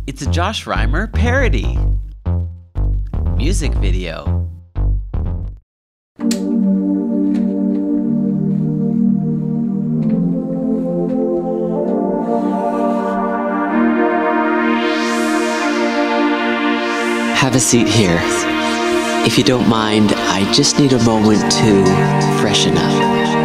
It's a Josh Reimer parody music video. Have a seat here. If you don't mind, I just need a moment to freshen up.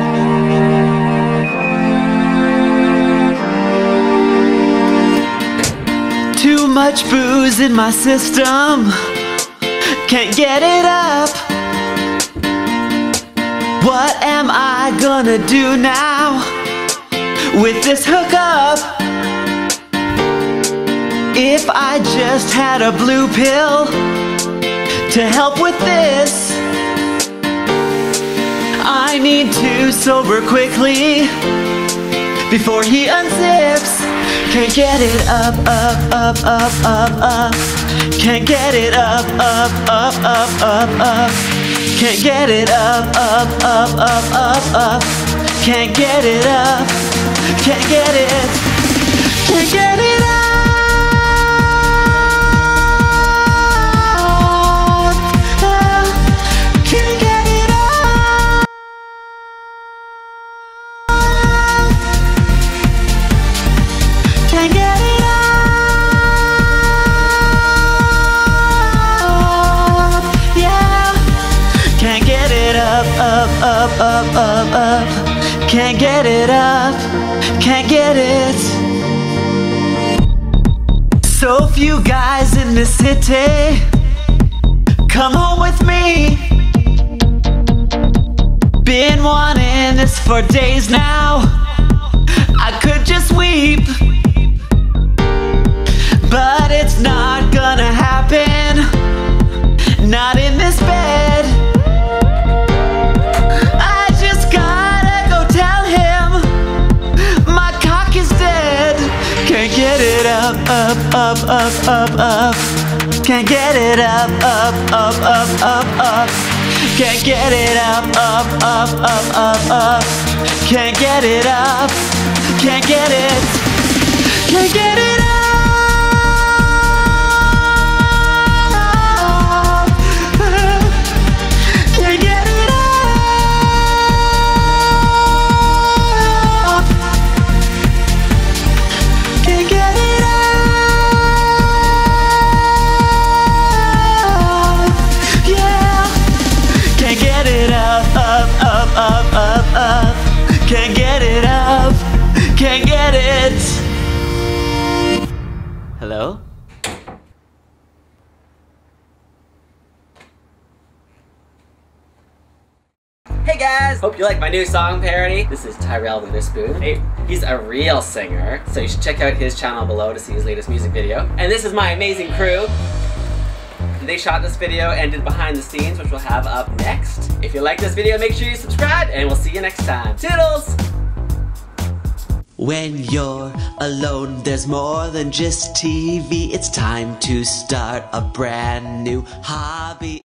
Too much booze in my system, can't get it up. What am I gonna do now with this hookup? If I just had a blue pill to help with this, I need to sober quickly before he unzips. Can't get it up, up, up, up, up, up. Can't get it up, up, up, up, up, up. Can't get it up, up, up, up, up, up. Can't get it up, can't get it, can't get it up. Up. Can't get it up, can't get it. So few guys in the city, come home with me. Been wanting this for days now, I could just weep, but it's not gonna happen, not in this bed. Can't get it up, up, up, up, up, up. Can't get it up, up, up, up, up, up. Can't get it up, up, up, up, up, up. Can't get it up, can't get it, can't get it up. Can't get it up. Can't get it up. Yeah. Can't get it up, up, up, up, up, up. Can't get it up, can't get it. Hello? Hey guys! Hope you like my new song parody. This is Tyrell Witherspoon. He's a real singer, so you should check out his channel below to see his latest music video. And this is my amazing crew. They shot this video and did behind the scenes, which we'll have up next. If you like this video, make sure you subscribe, and we'll see you next time. Toodles! When you're alone, there's more than just TV. It's time to start a brand new hobby.